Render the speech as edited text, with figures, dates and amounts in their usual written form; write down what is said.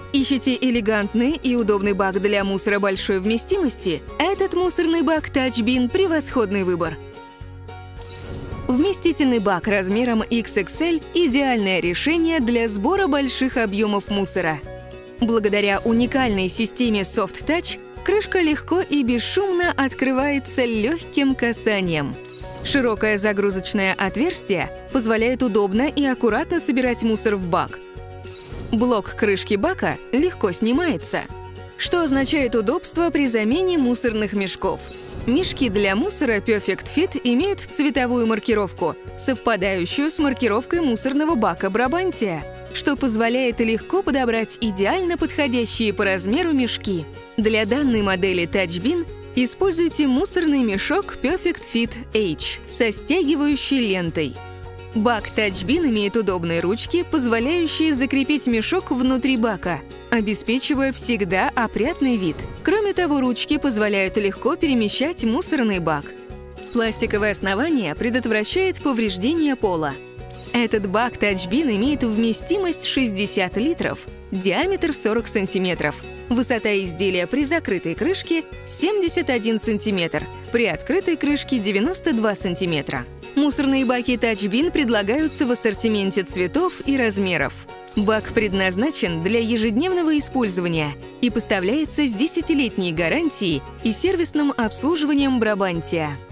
Ищите элегантный и удобный бак для мусора большой вместимости? Этот мусорный бак Touch Bin – превосходный выбор. Вместительный бак размером XXL – идеальное решение для сбора больших объемов мусора. Благодаря уникальной системе Soft Touch крышка легко и бесшумно открывается легким касанием. Широкое загрузочное отверстие позволяет удобно и аккуратно собирать мусор в бак. Блок крышки бака легко снимается, что означает удобство при замене мусорных мешков. Мешки для мусора Perfect Fit имеют цветовую маркировку, совпадающую с маркировкой мусорного бака Brabantia, что позволяет легко подобрать идеально подходящие по размеру мешки. Для данной модели Touch Bin используйте мусорный мешок Perfect Fit H со стягивающей лентой. Бак Touch Bin имеет удобные ручки, позволяющие закрепить мешок внутри бака, обеспечивая всегда опрятный вид. Кроме того, ручки позволяют легко перемещать мусорный бак. Пластиковое основание предотвращает повреждение пола. Этот бак Touch Bin имеет вместимость 60 литров, диаметр 40 см. Высота изделия при закрытой крышке 71 см, при открытой крышке 92 см. Мусорные баки Touch Bin предлагаются в ассортименте цветов и размеров. Бак предназначен для ежедневного использования и поставляется с 10-летней гарантией и сервисным обслуживанием Brabantia.